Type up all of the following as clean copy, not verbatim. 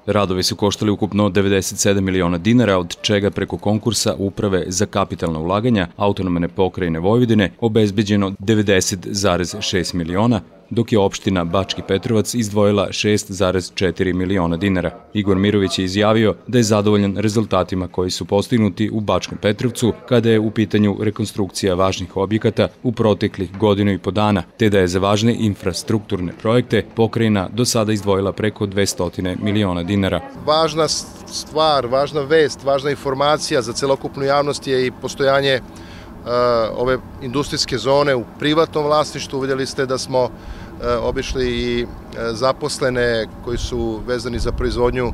Radovi su koštali ukupno 97 miliona dinara, od čega preko konkursa Uprave za kapitalna ulaganja Autonomne pokrajine Vojvodine obezbeđeno 90,6 miliona, dok je opština Bački Petrovac izdvojila 6,4 miliona dinara. Igor Mirović je izjavio da je zadovoljan rezultatima koji su postignuti u Bačkom Petrovcu kada je u pitanju rekonstrukcija važnih objekata u proteklih godinu i po dana, te da je za važne infrastrukturne projekte pokrajina do sada izdvojila preko 200 miliona dinara. Važna stvar, važna vest, važna informacija za celokupnu javnost je i postojanje ove industrijske zone u privatnom vlasništvu. Vidjeli ste da smo obišli i zaposlene koji su vezani za proizvodnju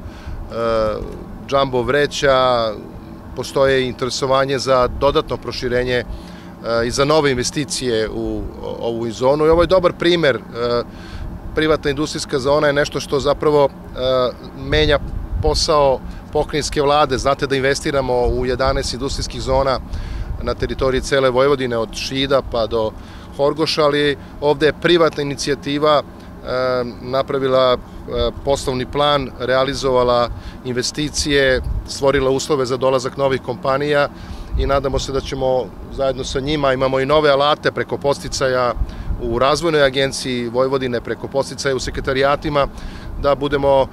džambo vreća. Postoje interesovanje za dodatno proširenje i za nove investicije u ovu zonu. I ovo je dobar primer. Privatna industrijska zona je nešto što zapravo menja posao pokrajinske vlade. Znate da investiramo u 11 industrijskih zona na teritoriji cele Vojvodine, od Šida pa do Horgoša, ali ovde je privatna inicijativa napravila poslovni plan, realizovala investicije, stvorila uslove za dolazak novih kompanija i nadamo se da ćemo zajedno sa njima, imamo i nove alate preko podsticaja u Razvojnoj agenciji Vojvodine, preko podsticaja u sekretarijatima, da budemo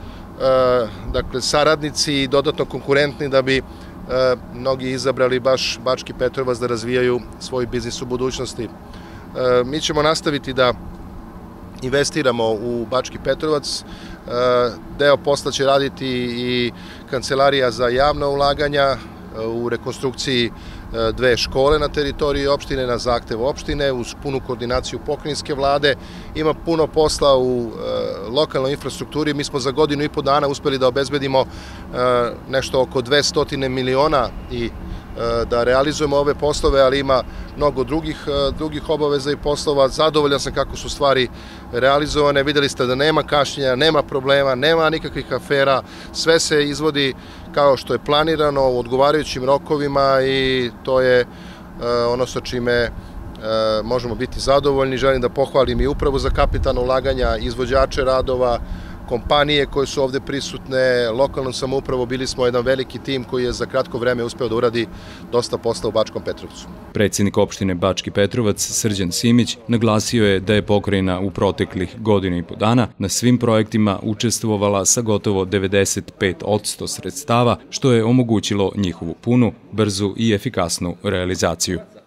saradnici i dodatno konkurentni da bi mnogi izabrali baš Bački Petrovac da razvijaju svoj biznis u budućnosti. Mi ćemo nastaviti da investiramo u Bački Petrovac. Deo posla će raditi i Kancelarija za javna ulaganja u rekonstrukciji dve škole na teritoriji opštine, na zahtev opštine, uz punu koordinaciju pokrajinske vlade. Ima puno posla u lokalnoj infrastrukturi. Mi smo za godinu i po dana uspeli da obezbedimo nešto oko 200 miliona i da realizujemo ove poslove, ali ima mnogo drugih obaveza i poslova. Zadovoljan sam kako su stvari realizovane. Videli ste da nema kašnjenja, nema problema, nema nikakvih afera. Sve se izvodi kao što je planirano u odgovarajućim rokovima i to je ono sa čime možemo biti zadovoljni. Želim da pohvalim i Upravu za kapitalna ulaganja, izvođače radova, kompanije koje su ovde prisutne, lokalnom samoupravom. Bili smo jedan veliki tim koji je za kratko vreme uspeo da uradi dosta posla u Bačkom Petrovcu. Predsjednik opštine Bački Petrovac, Srđan Simić, naglasio je da je pokrajina u proteklih godinu i po dana na svim projektima učestvovala sa gotovo 95% sredstava, što je omogućilo njihovu punu, brzu i efikasnu realizaciju.